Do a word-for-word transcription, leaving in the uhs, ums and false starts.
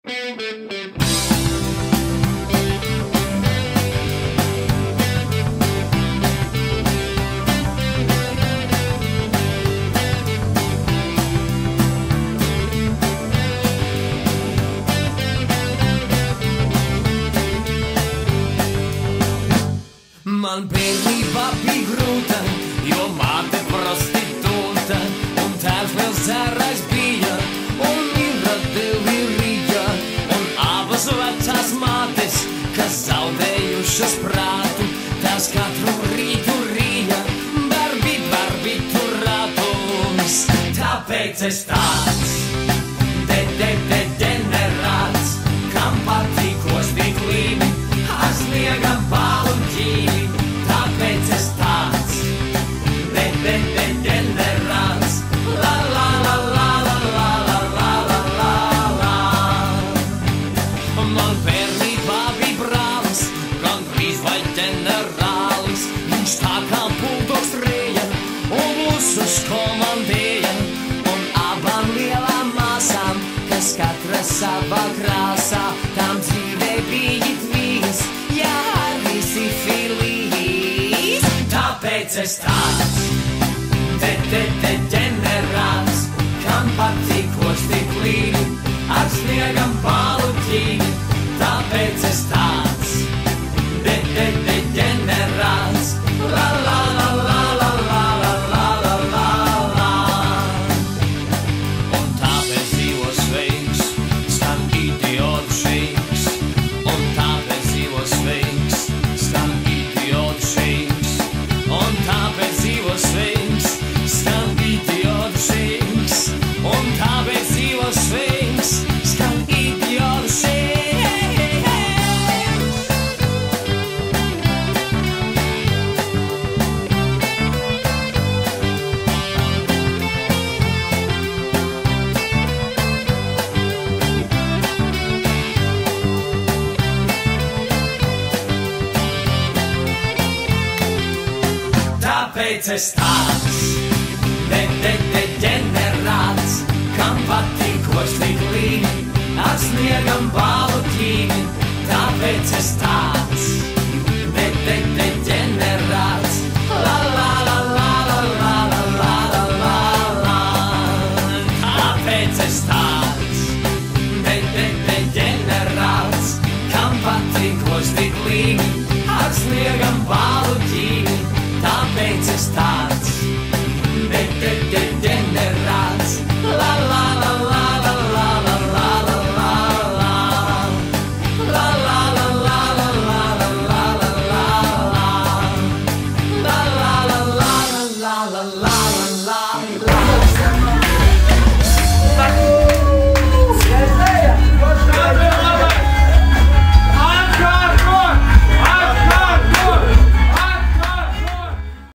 Man bēgli papi grūta, jo māte prostitūta, un tēvs liels dzērājs bija, un mīra tevi rīja, un abas vecās mātes, kas zaudējušas prātu, tās katru rītu rīja, barbīt, barbītu ratums. Tāpēc es tāds, de, de, de, denerāts, kam patīkos tik līmi, ar sniegam paluķīni. Tāpēc es tāds, de, de, de, denerāts, la, la, la, la, la, la, la, la, la, la. Man bērnībā bija brālis, gandrīz vai ģenerālis, viņš tā kā buldogs rēja un blusus komandēja, un abām lielām māsām, kas katra savā krāsā, tām dzīvē bija tvīs, jā, visi filī. Tāpēc es tāds, de, de, de, ģenerāts, kam patīkos tik līni, ar sniegam paluķīni. Tāpēc es tāds, de, de, de, ģenerāts, la, la, la, la, la, la, la, la, la, la. Un tāpēc dzīvo sveiks, skan idiotu šeiks, un tāpēc dzīvo sveiks, skan idiotu šeiks. Un tāpēc dzīvo sveiks, skan idiotu šeiks. Un tāpēc dzīvo sveiks, skan idiotu šeiks. Tāpēc es tāds, de, de, de, ģenerāts, kam patīkos tik līni, ar sniegam paluķīni. Tāpēc es tāds, de, de, de, ģenerāts, la, la, la, la, la, la, la, la, la, la. Tāpēc es tāds, de, de, de, ģenerāts, kam patīkos tik līni, ar sniegam paluķīni. Tāpēc es tāds, de, de, de,